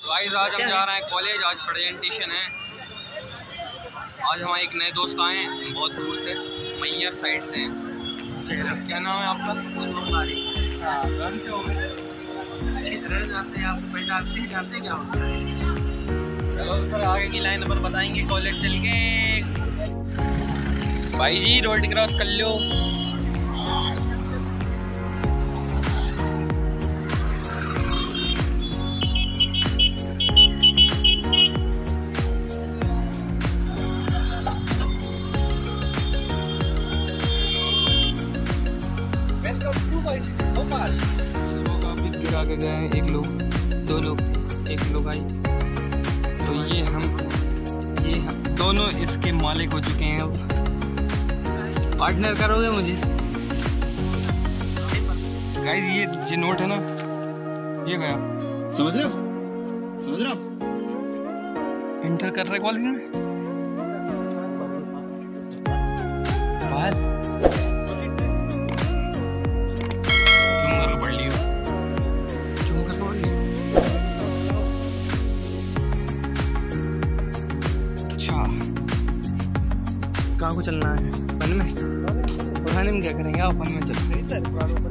Guys आज हम जा रहे हैं कॉलेज, आज प्रेजेंटेशन है। आज हमारे एक नए दोस्त आए हैं बहुत दूर से, मैयर साइड से हैं। क्या नाम है आपका? अच्छी तरह जानते हैं, आपको पैसा आते हैं, जानते हैं क्या होता है। चलो फिर आगे की लाइन पर बताएंगे कॉलेज चल के। भाई जी रोड क्रॉस कर लो। गिरा के गए हैं, एक लोग, दो लोग, एक लोग आई। तो ये हम दोनों इसके मालिक हो चुके हैं। अब पार्टनर करोगे मुझे? गाइस ये जो नोट है ना, ये गया, समझ रहे हो? इंटर कर रहे कॉलेज में बाहर कहाँ को चलना है? वन में? पुराने में क्या करेंगे? आप वन में चलते हैं।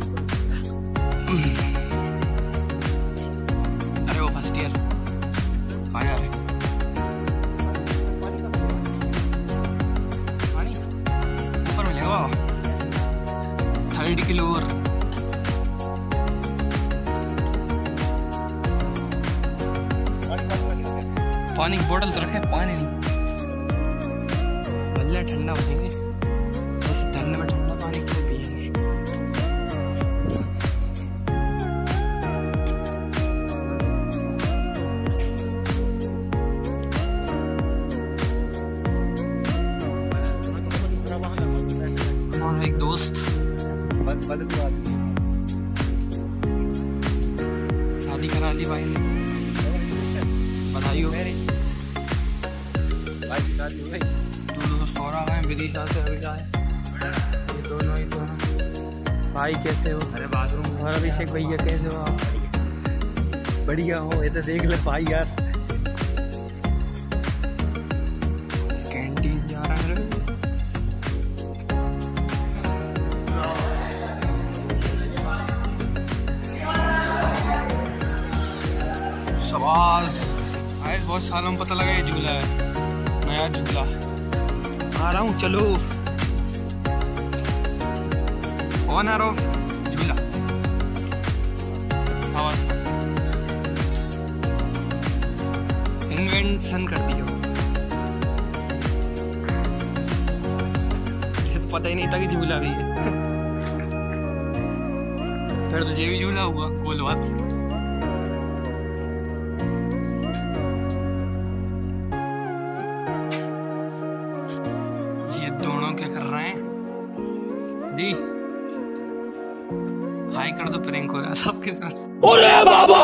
अरे वो फर्स्ट ईयर कहाँ जा रहे? पानी ऊपर मिलेगा बाबा, 30 किलो और पानी की बोतल तो रखे, पानी नहीं, ठंडा हो जाएंगे। बस ठंडे में ठंडा पानी क्यों पिएंगे? और एक दोस्त शादी करा ली भाई ने, बधाई हो मेरी भाई की शादी हो गई। और आ गए विदिशा से अभी आए, ये दोनों ही तो हैं। भाई कैसे हो? अरे बाथरूम। और अभिषेक भैया कैसे हो आप? बढ़िया हो, ये तो देख ले भाई यार। कैंटीन जा रहा है। शाबाश, आज बहुत सालों में पता लगा ये झूला है, नया झूला। आ रहा हूँ, चलो। ऑनर ऑफ झूला इन्वेंशन कर दिया। तो पता ही नहीं था कि झूला भी है। फिर तुझे भी झूला हुआ, बोल बात। दोनों क्या कर रहे हैं? दी हाई कर दो, प्रैंक हो रहा है सबके साथ। अरे बाबा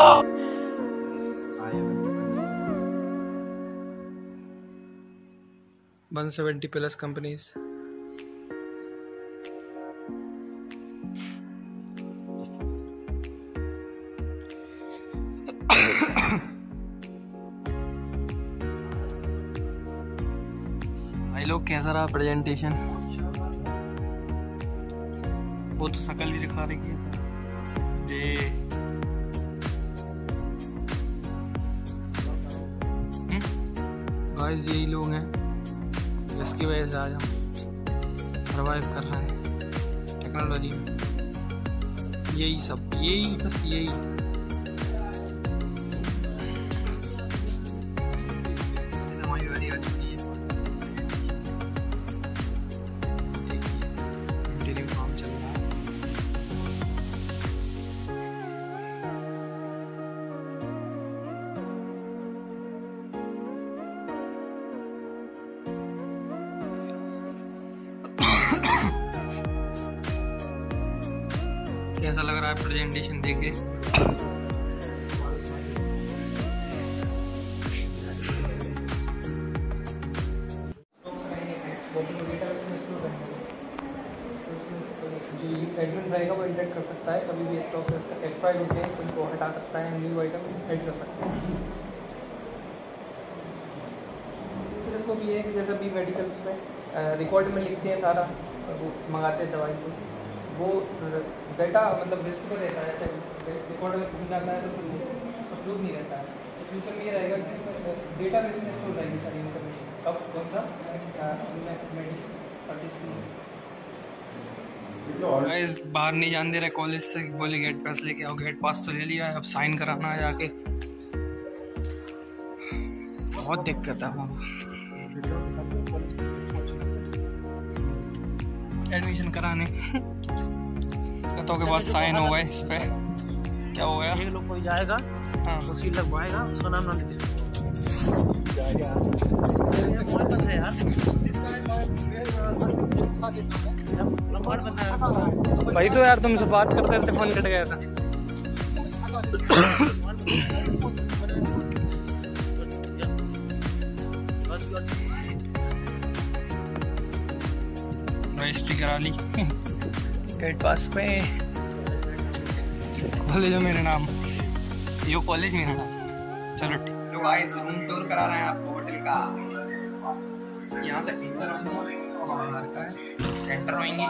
170+ कंपनीज। भाई लोग कैसा रहा प्रेजेंटेशन? वो तो शकल ही दिखा रही है सर। गाइस यही लोग हैं जिसकी वजह से आज हम सर्वाइव कर रहे हैं टेक्नोलॉजी में। यही सब, यही बस यही। कैसा लग रहा है प्रेजेंटेशन देके? जो एडमिन रहेगा वो एडिट कर सकता है, कभी भी स्टॉक एक्सपायर होते हैं उनको हटा सकता है, न्यू आइटम ऐड कर सकते हैं। ये है कि जैसा भी मेडिकल में रिकॉर्ड में लिखते हैं सारा, वो मंगाते हैं दवाई, तो वो डेटा मतलब रिस्क पे रहता है। ऐसे रिकॉर्ड अगर भूल जाता है तो फिर प्रूफ नहीं रहता है। तो फ्यूचर में ये रहेगा कि डेटा बेस में स्टोर रहेगी सारी इन्फॉर्मेशन, कब कौन सा मेडिसिन परचेज की। बाहर नहीं जान दे रहे कॉलेज से, बोले गेट पास लेके आओ। गेट पास तो ले लिया है, अब साइन कराना है जाके। बहुत दिक्कत है वहाँ, एडमिशन कराने कतों के बाद साइन हो गए इस पे। क्या हो गया? एक लोग कोई जाएगा, हाँ तो सील लगवाएगा, उसका नाम नंद जाएगा यार। भाई तो यार तुमसे बात करते करते फोन कट गया था। रजिस्ट्री करा ली गेट पास पे। कॉलेज है मेरा नाम, यो कॉलेज मेरा नाम। चलो ठीक। तो गाइस रूम टूर करा रहे हैं आपको होटल का। यहाँ से एंटर होंगे, एंटर होंगे,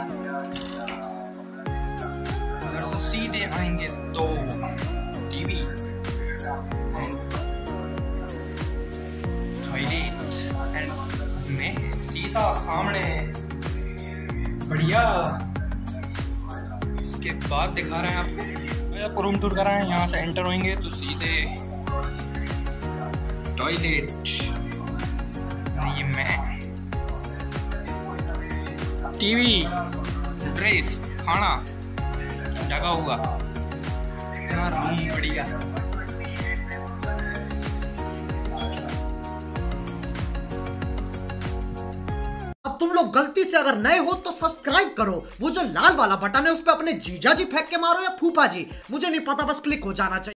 उधर से सीधे आएंगे तो टीवी, टॉयलेट एंड में शीशा सामने, बढ़िया। इसके बाद दिखा रहे हैं आपको रूम टूर करा है। यहाँ से एंटर होंगे तो सीधे टॉयलेट, ये मैं, टीवी, ड्रेस, खाना, जगह हुआ यार, रूम बढ़िया। अब तुम लोग गलती से अगर नए हो तो सब्सक्राइब करो, वो जो लाल वाला बटन है उस पर अपने जीजा जी फेंक के मारो या फूफा जी, मुझे नहीं पता, बस क्लिक हो जाना चाहिए।